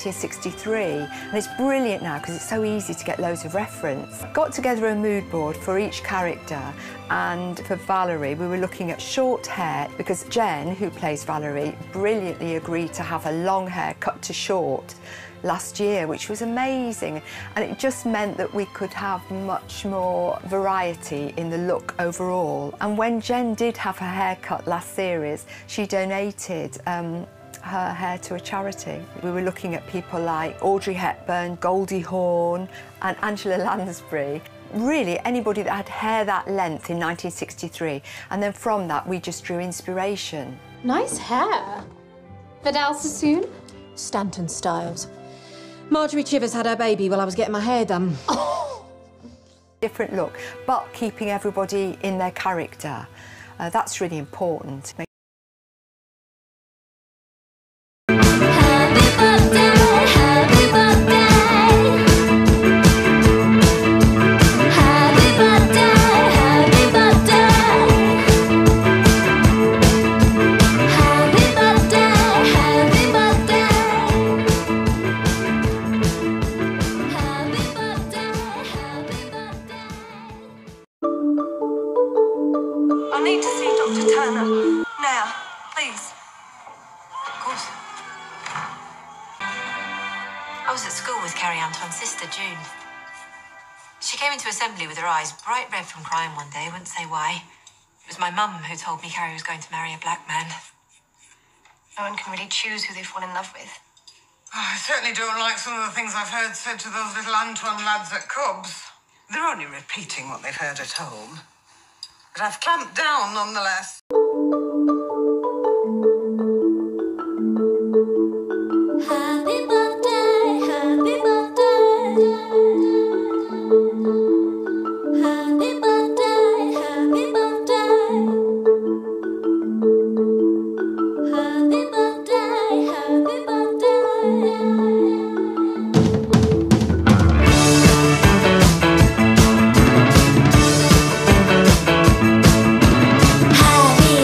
1963, and it's brilliant now because it's so easy to get loads of reference. Got together a mood board for each character, and for Valerie we were looking at short hair because Jen, who plays Valerie, brilliantly agreed to have her long hair cut to short last year, which was amazing, and it just meant that we could have much more variety in the look overall. And when Jen did have her hair cut last series, she donated her hair to a charity. We were looking at people like Audrey Hepburn, Goldie Hawn and Angela Lansbury. Really, anybody that had hair that length in 1963, and then from that we just drew inspiration. Nice hair. Vidal Sassoon? Stanton Styles. Marjorie Chivers had her baby while I was getting my hair done. Oh. Different look, but keeping everybody in their character. That's really important. Happy birthday, happy birthday. Happy birthday, happy birthday. Happy birthday, happy birthday. Happy birthday, happy birthday. I need to see Dr. Turner. Now, please. Of course. I was at school with Carrie Antoine's sister, June. She came into assembly with her eyes bright red from crying one day, wouldn't say why. It was my mum who told me Carrie was going to marry a black man. No one can really choose who they fall in love with. Oh, I certainly don't like some of the things I've heard said to those little Antoine lads at Cubs. They're only repeating what they've heard at home. But I've clamped down nonetheless. Happy birthday, happy birthday. Happy birthday, happy birthday. Happy birthday, happy birthday. Happy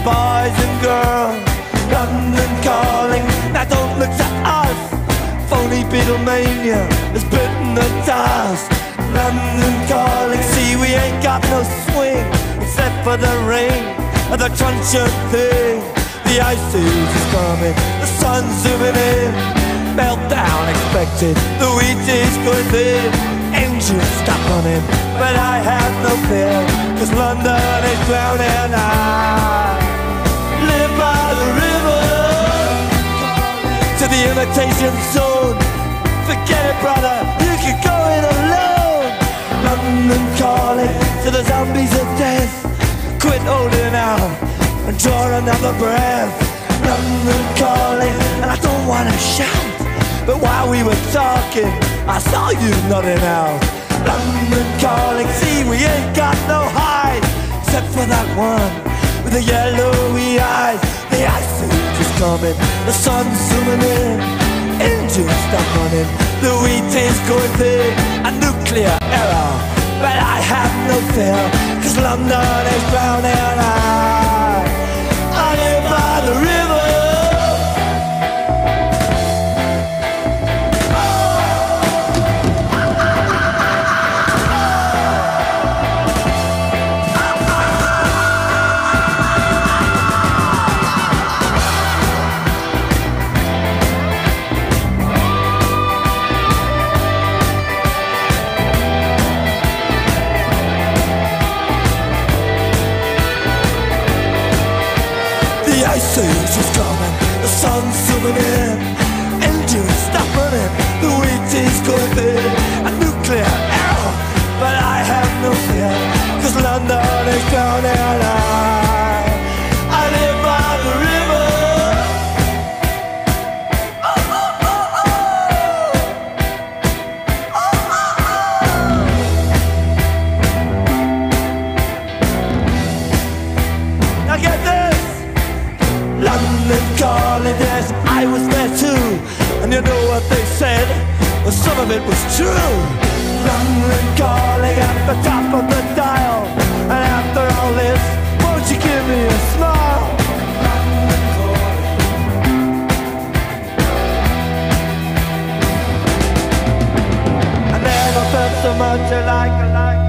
boys and girls. London calling, now don't look to us. Phony Beatlemania has bitten the dust. London calling, see we ain't got no swing except for the ring of the truncheon thing. The ice age is coming, the sun's zooming in. Meltdown expected, the wheat is going thin. Engines stop running, but I have no fear, 'cause London is drowning. I live by the river, to the imitation zone. Forget it, brother, you can go it alone. London calling to the zombies of death. Quit holding out and draw another breath. London calling, and I don't want to shout, but while we were talking, I saw you nodding out. London calling, see we ain't got no hide, except for that one with the yellowy eyes. The ice age is coming, the sun's zooming in. Engines stop running, the wheat is going thin. A nuclear error, but I have no fear, 'cause London is drowning. I live by the river. The ice age is coming, the sun's zooming in. Engines stop running, the wheat is going thin. A nuclear error, but I have no fear, 'cause London is drowning. I live by the river. Now get this! London calling, yes, I was there too. And you know what they said? Well, some of it was true. London calling at the top of the dial. And after all this, won't you give me a smile? I never felt so much like